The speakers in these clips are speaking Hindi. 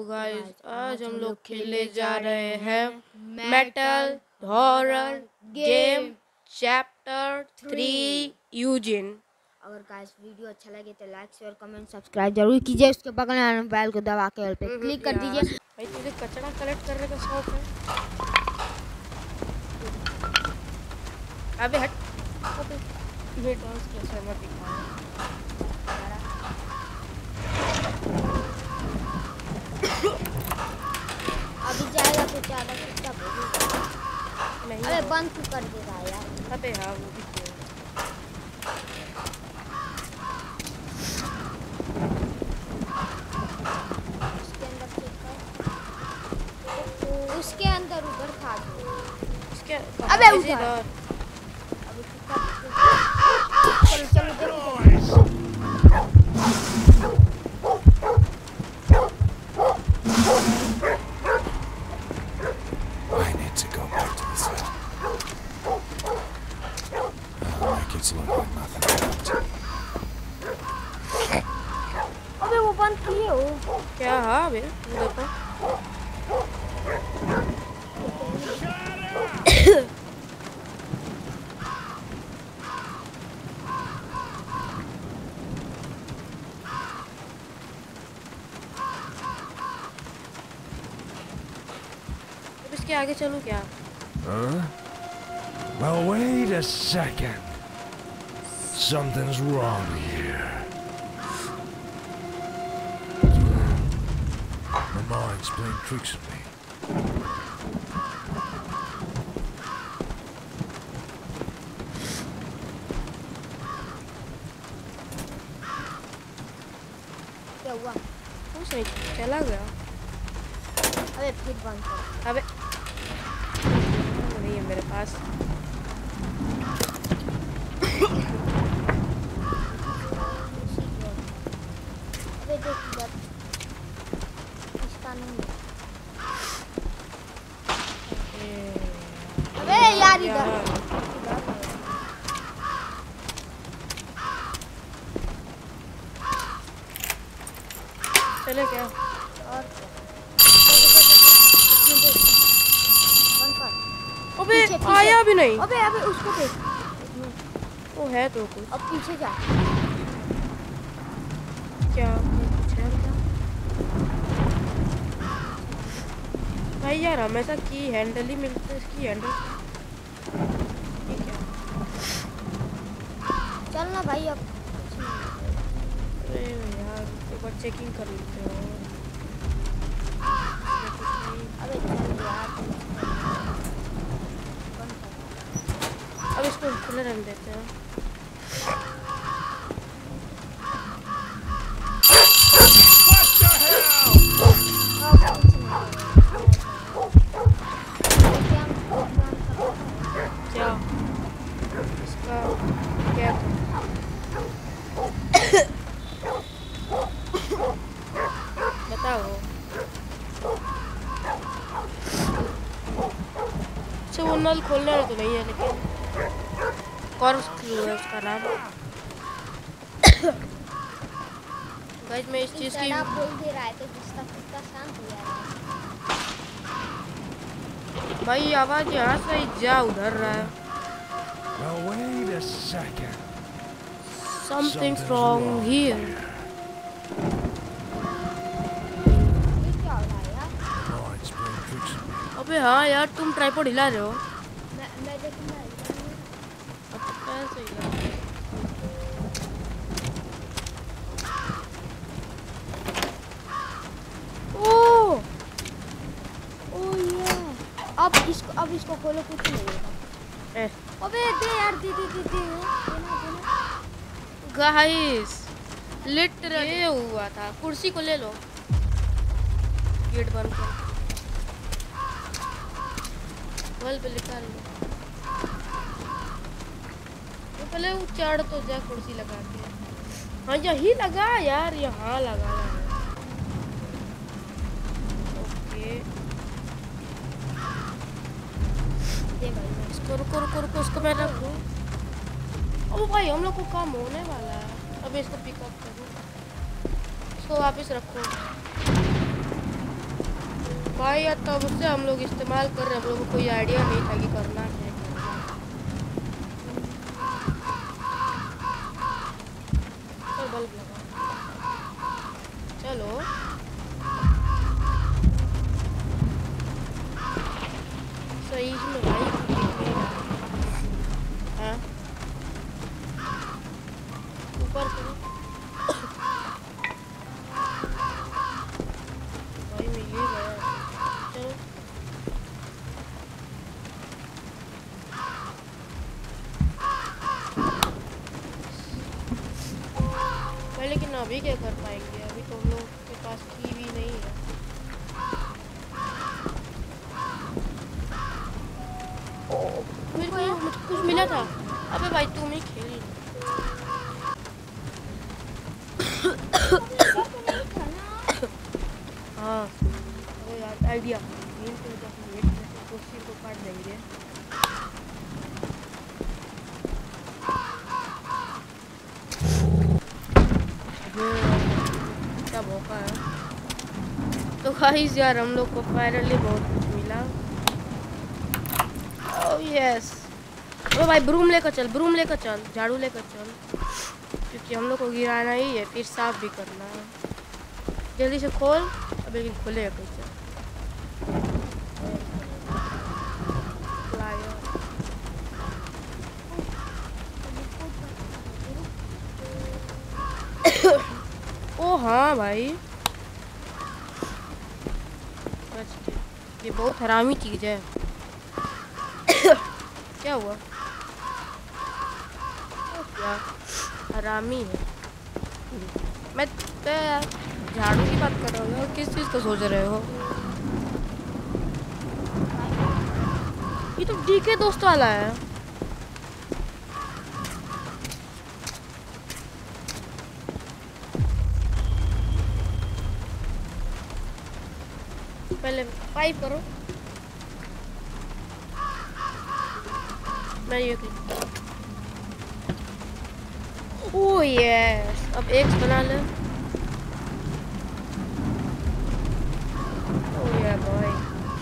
गाइस आज हम लोग खेलने जा रहे हैं मेटल हॉरर गेम चैप्टर 3 यूजिन। अगर गाइस वीडियो अच्छा लगे तो लाइक शेयर कमेंट सब्सक्राइब जरूर कीजिए। उसके बगल वाले बेल को दबा के ऑल पे क्लिक कर दीजिए। भाई तुझे कचरा कलेक्ट करने का शौक है? अबे हट, ये डांस कैसे मत दिखा। अभी जाएगा तो ज्यादा कितना नहीं अरे बंद क्यों कर देगा यार? अबे हाँ वो भी तो उसके अंदर चेक कर। उसके अंदर उधर था जो इसके अबे उधर अभी चलो चलो देखो I need to go back to the set. I'll make it look like nothing happened. अबे वो बंद किए हो क्या? हाँ बे देखो इसके आगे चलूं क्या? Huh? Well, wait a second. Something's wrong here. My mind's playing tricks on me. क्या हुआ? कुछ नहीं, चला गया। अबे फिर बंद कर। अबे नहीं है मेरे पास। अबे देख इधर इसका नहीं अबे यार इधर चले क्या? और अबे पीछे। आया भी नहीं। अबे अबे उसको देख वो है तो कुछ। अब पीछे जा। क्या कुछ है क्या? भाई यार हमेशा की हैंडल ही मिलता है। इसकी हैंडल ठीक है। चल ना भाई अब अरे यार एक बार चेकिंग कर लेते हो। अबे चल यार अब इसको खुले रन देते हैं। क्या इसका क्या? बताओ। अच्छा वो नल खोलने वाला तो नहीं है, लेकिन कॉर्क्सक्रू है उसका नाम। गाइस मैं इस चीज की बोल दे रहा है तो जिसका कुत्ता शांत हो जाएगा। भाई आवाज यहाँ से जा उधर रहा है। Well, wait a second. Something's wrong here. ये क्या हो रहा है यार? My mind's playing tricks on me. अबे हाँ यार तुम ट्राइपॉड हिला रहे हो। मैं देखूंगा अब कैसे हिला रहे हो? ओह ओ ये अब इसको खोलो कुछ नहीं होगा। ए अबे दे यार दे देना गाइस लिटरली ये हुआ था। कुर्सी को ले लो, गेट बंद कर वॉल पे लिखा लो। तो पहले वो चढ़ तो जा कुर्सी लगा के। हाँ यही लगा यार, यहाँ लगा है। ओके दे भाई इसको रुको रुको रुको, इसको मैं रख दूँ। ओ भाई हम लोग को काम होने वाला है। अब इसको पिकअप करो, इसको वापस रखो। भाई यार तब से हम लोग इस्तेमाल कर रहे हैं, हम लोग को कोई आइडिया नहीं था कि करना क्या है। चल बल्ब लगा, चलो सही में भाई हाँ ऊपर करो भाई मैं ये गया चलो भाई लेकिन अभी क्या कर पाएंगे, अभी तो हम लोग के पास की भी नहीं है। मुझे कुछ मिला था, अबे भाई तुम ही खेल हाँ वो यार आइडिया कुर्सी को काट देंगे। क्या मौका है। तो गाइस यार हम लोग को फाइनली बहुत कुछ मिला। ओह यस, ओ भाई ब्रूम लेकर चल, ब्रूम लेकर चल, झाड़ू लेकर चल, क्योंकि हम लोग को गिराना ही है, फिर साफ भी करना है। जल्दी से खोल, अब लेकिन खोलेगा कैसे। ओ हाँ भाई ये बहुत हरामी चीज है। क्या हुआ, क्या हरामी है। मैं तो यार झाड़ू की बात कर रहा हूँ, किस चीज़ को सोच रहे हो। ये तो डीके दोस्त वाला है। पहले 5 करो, मैं ये ओह यस, अब एक्स बना ले। ओह या बॉय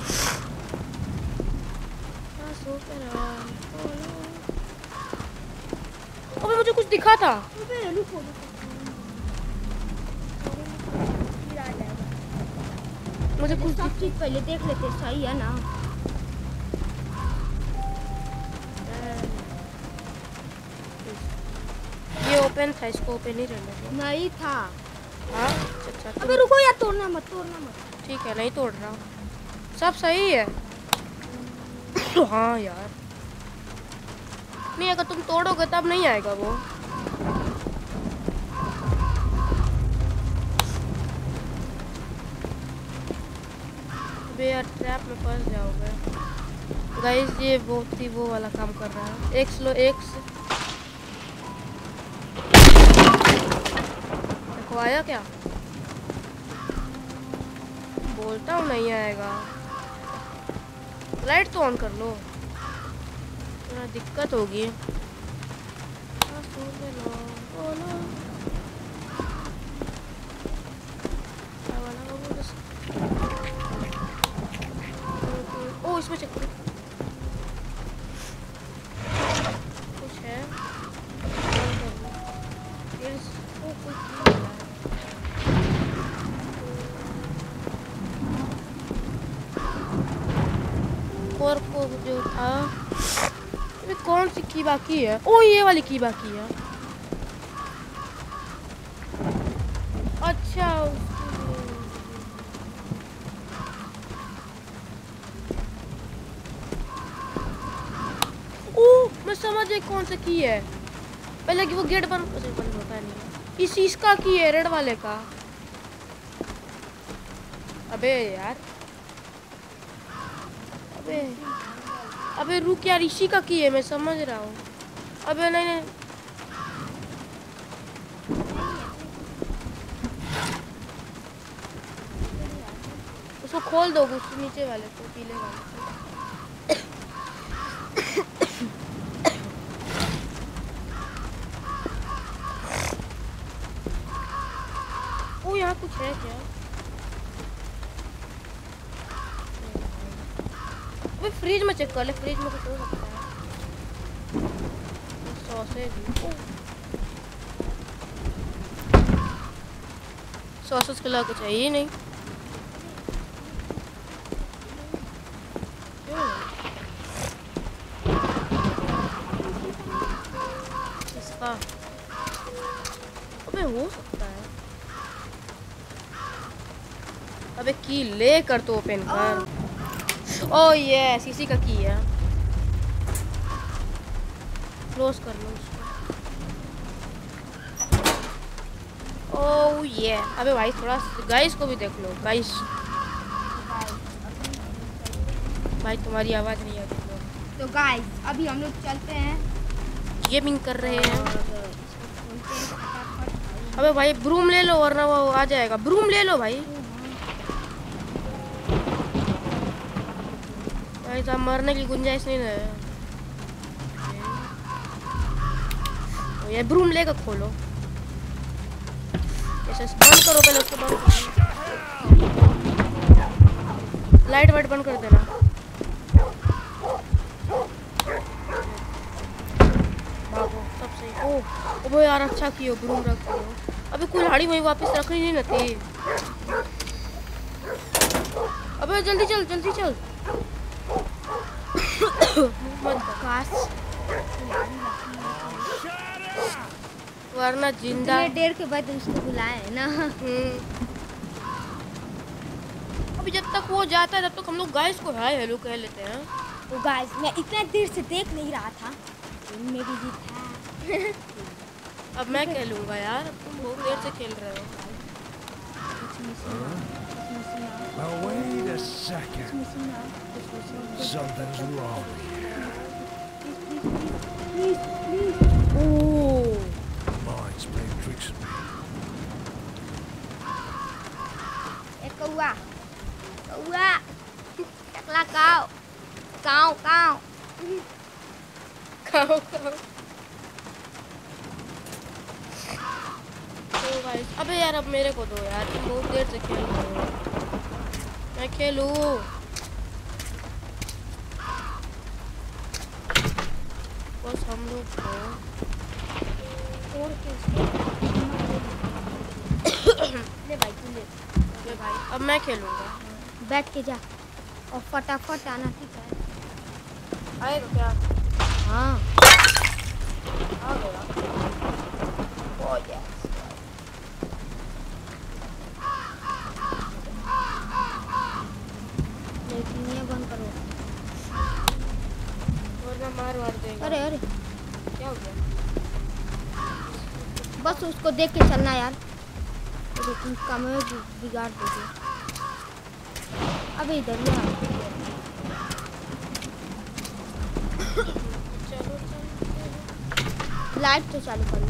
अबे मुझे कुछ दिखा था। मुझे कुछ सब चीज पहले देख लेते, सही है ना। ये ओपन था, इसको ओपन ही रहने दो। नहीं था। हाँ अच्छा अबे रुको यार, तोड़ना मत, तोड़ना मत। ठीक है, नहीं तोड़ रहा, सब सही है। हाँ यार नहीं, अगर तुम तोड़ोगे तब नहीं आएगा वो। अबे यार ट्रैप में फंस जाओगे। गाइस ये बहुत ही वो वाला काम कर रहा है। एक्स लो, एक्स देखो आया क्या, बोलता हूँ नहीं आएगा। लाइट तो ऑन कर लो, थोड़ा दिक्कत होगी। ओ इसमें चेक करो कुछ है। और को जो था, अभी कौन सी की बाकी है। ओ ये वाली की बाकी है। अच्छा ओ मैं समझ गई कौन सा की है। पहले कि वो गेट बंद होता नहीं, इस इसका की है, रेड वाले का। अबे यार अबे अबे रुक यार, इसी का की है, मैं समझ रहा हूँ। अबे नहीं नहीं उसको खोल दो, उस नीचे वाले को, पीले वाले को। ओ यहाँ कुछ है क्या। अबे फ्रिज में चेक कर ले, फ्रिज में कुछ हो सकता है। सॉसेज सॉसेज के अलावा कुछ है ही नहीं। इसका अबे हो सकता है। अबे की ले कर तो ओपन कर। ओ ये सीसी का की है, क्लोज कर लो उसको। ओ ये अबे भाई थोड़ा गाइस को भी देख लो। गाइस भाई तुम्हारी आवाज़ नहीं आती। तो गाइस अभी हम लोग चलते हैं, गेमिंग कर रहे हैं। अबे भाई ब्रूम ले लो वरना वो आ जाएगा। ब्रूम ले लो भाई। भाई साहब मरने की गुंजाइश नहीं है। तो ये ब्रूम लेकर खोलो। ऐसे बंद करो पहले, उसको बंद करो। लाइट वाइट बंद कर देना। भागो सब सही। ओ वो यार अच्छा कियो ब्रूम रख दो। अबे कुल्हाड़ी वहीं वापस रखनी नहीं थी। अबे जल्दी चल जल्दी चल। काश वरना जिंदा इतने देर के बाद उसको बुलाए है ना। अभी जब तक वो जाता है तब तक हम लोग गाइस को हाय हेलो कह लेते हैं। तो गाइस मैं इतना देर से देख नहीं रहा था, मेरी जीत है। अब मैं कह लूँगा यार, तुम बहुत देर से खेल रहे हो। Now wait a second. Something's wrong here. Oh Mind's playing tricks on me. एक कौआ कौआ टकला काव काव काव। खाओ खाओ। तो गाइस अबे यार अब मेरे को दो यार, तुम बहुत देर से खेल रहे हो। मैं खेलूं। बस हम लोग को तोड़ के ले भाई तू ले। ये भाई अब मैं खेलूंगा। बैठ के जा और फटाफट आना, ठीक है? आएगा क्या? हाँ आ गया। Oh yes. लेकिन ये बंद करो। वरना मार देगा। अरे अरे क्या हो गया? बस उसको देख के चलना यार, लेकिन कमरे बिगाड़ दोगे। अबे इधर ही आ। चलो लाइट तो चालू कर लो।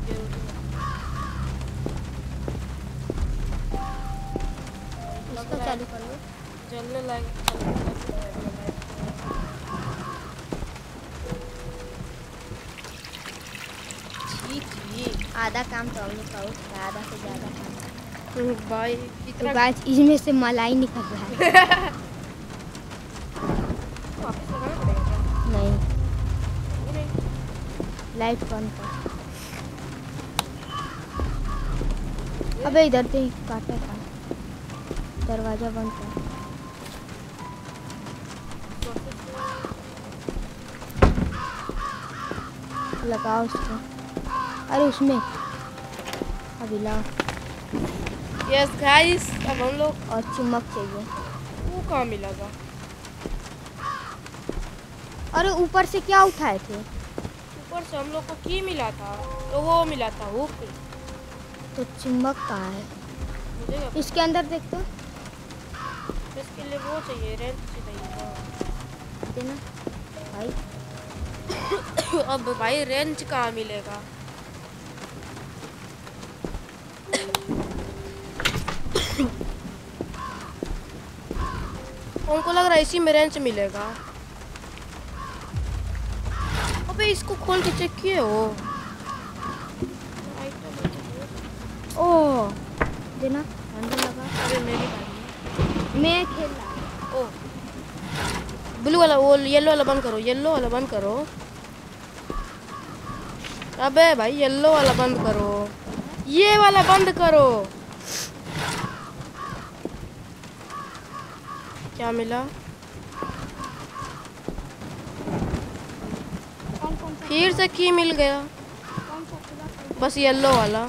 इसको चालू कर लो। जलने लग आधा काम तो हम लोग का हो चुका है, आधा से ज़्यादा काम। भाई तो इतना गाइस इसमें से मलाई निकल रहा है। वापस लगाना पड़ेगा क्या? नहीं, नहीं। लाइट बंद कर। अबे इधर से ही काटा था, दरवाजा बंद कर। लगाओ उसको। अरे उसमें अभी लाओ। यस गाइस अब हम लोग और चुम्बक चाहिए। वो कहाँ मिलेगा? अरे ऊपर से क्या उठाए थे? ऊपर से हम लोग को की मिला था, तो वो मिला था हुक। तो चुम्बक कहाँ है? मुझे क्या पता? इसके अंदर देख तो। इसके लिए वो चाहिए, रेंच चाहिए। देना भाई। अब भाई रेंच कहाँ मिलेगा? उनको लग रहा है इसी में रेंच मिलेगा। अबे इसको खोल के चेक किए हो? ओ देना अंदर लगा। अबे मेरी बारी है। मैं खेल रहा। ओ ब्लू वाला, वो येलो वाला बंद करो, येलो वाला बंद करो। अबे भाई येलो वाला बंद करो, ये वाला बंद करो। क्या मिला? कौन कौन सा फिर से की मिल गया, कौन सा खुला? बस येलो वाला।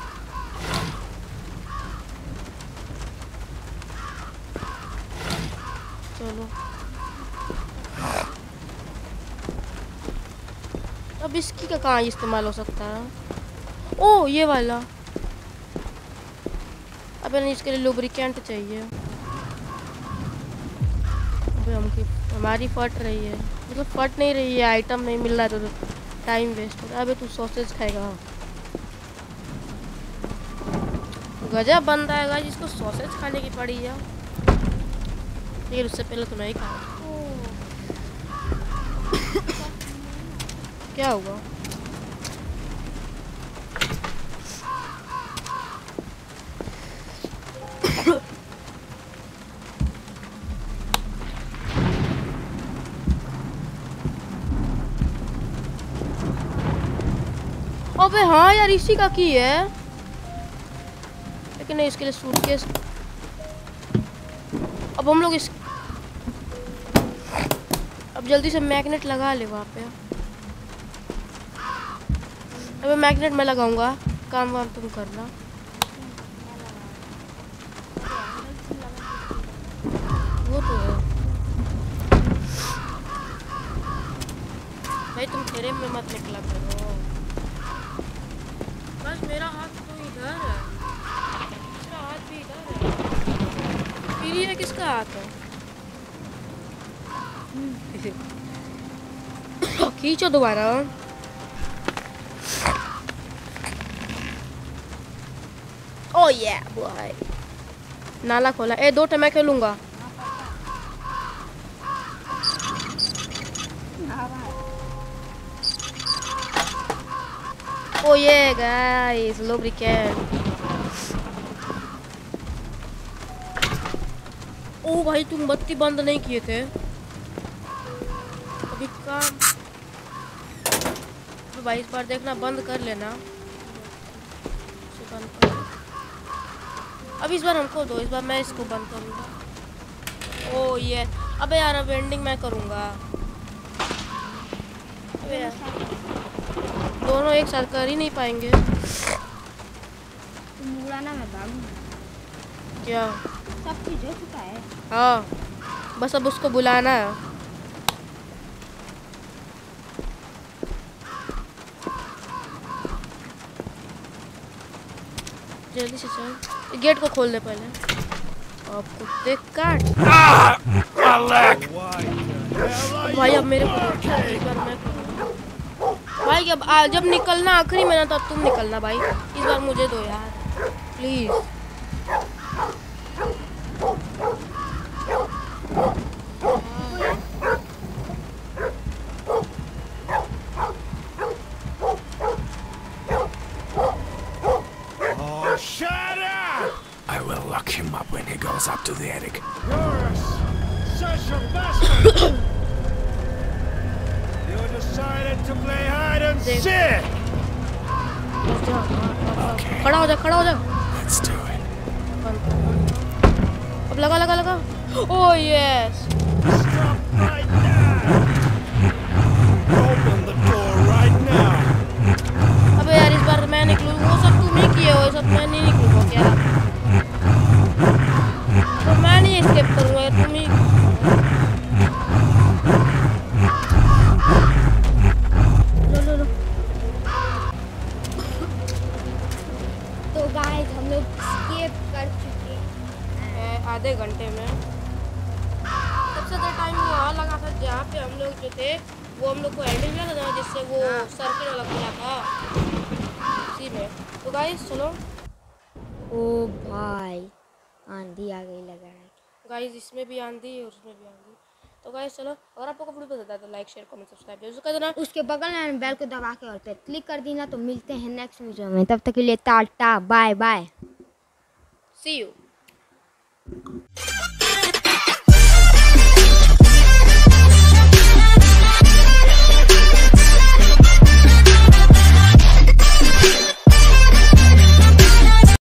चलो अब इसकी का कहाँ इस्तेमाल हो सकता है? ओ ये वाला। अबे नहीं, इसके लिए लुब्रिकेंट चाहिए। अबे हमारी फट रही है, मतलब फट नहीं रही है, आइटम नहीं मिल रहा है तो टाइम वेस्ट हो रहा है। अबे तू सॉसेज खाएगा? गजब बंदा है गाइस, जिसको सॉसेज खाने की पड़ी है। लेकिन उससे पहले तो नहीं खाया। क्या हुआ? अबे हाँ यार, इसी का की है, लेकिन नहीं, इसके लिए सूटकेस। अब हम लोग अब जल्दी से मैग्नेट लगा ले वहाँ पे। अबे मैग्नेट मैं लगाऊंगा, काम वाम तुम करना। वो तो है भाई, तुम तेरे में मत निकला करो। बस मेरा हाथ तो इधर है, मेरा हाथ भी इधर है। फिर ये किसका हाथ है? खींचो दोबारा। ओ ये बॉय, नाला खोला। ए 2 मैं खेलूंगा। ओ ये गाइस, लुब्रिकेंट। ओ भाई, तुम बत्ती बंद नहीं किए थे अभी काम। तो भाई इस बार देखना, बंद कर लेना। बंद कर। अब इस बार हमको दो, इस बार मैं इसको बंद करूँगा। ओ ये, अबे यार अब एंडिंग मैं करूँगा। अबे यार, दोनों एक साथ कर ही नहीं पाएंगे। तुम उड़ाना, मैं भागूंगा। क्या? सब चीज हो चुका है। हाँ, बस अब उसको बुलाना है। जल्दी से चल, गेट को खोल दे पहले। अब कुत्ते काट। भाई अब मेरे को इस बार मैं करूँगा। भाई अब जब निकलना आखिरी में ना, तब तुम निकलना भाई। इस बार मुझे दो यार, please. Oh, shut up! I will lock him up when he goes up to the attic. You're such a bastard! You decided to play hide and seek! Okay. खड़ा हो जा, खड़ा हो जा। Let's do it. अब लगा लगा लगा। Oh yes. Stop right now! Open the door right now! अबे यार इस बार मैं निकलूँ, वो सब तुम ही किए हो, सब मैं नहीं निकलूँगा क्या? तो मैं नहीं एस्केप करूँगा, तुम ही। लो लो लो। तो गाइस हम लोग स्केप कर चुके हैं आधे घंटे में। सबसे ज़्यादा टाइम वहाँ लगा था जहाँ पे हम लोग जो थे, वो हम लोग को एंडिंग लगा था, जिससे वो सर्किल वाला खुला था इसी में। तो गाइस चलो। ओ भाई, आंधी आ गई लग रहा है। गाइस इसमें भी आंधी और उसमें भी आंधी। तो गाइस चलो, अगर आपको वीडियो पसंद आया तो लाइक शेयर कमेंट सब्सक्राइब जरूर कर देना। उसके बगल में बेल को दबा के और पे क्लिक कर देना। तो मिलते हैं नेक्स्ट वीडियो में, तब तक के लिए tata bye bye. See you.